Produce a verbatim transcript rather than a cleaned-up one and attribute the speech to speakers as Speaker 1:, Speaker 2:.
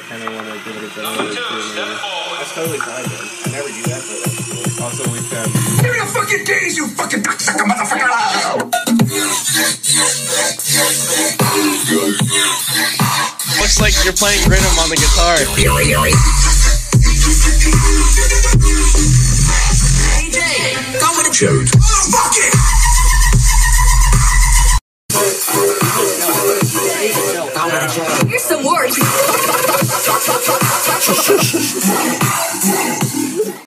Speaker 1: kind of want to give it a go. That's totally fine, man. I never do that, but that's cool. Also, we can. Give me the fucking keys, you fucking cocksucker motherfucker!
Speaker 2: Looks like you're playing rhythm on the guitar.
Speaker 3: A J, go with the truth. Fuck it!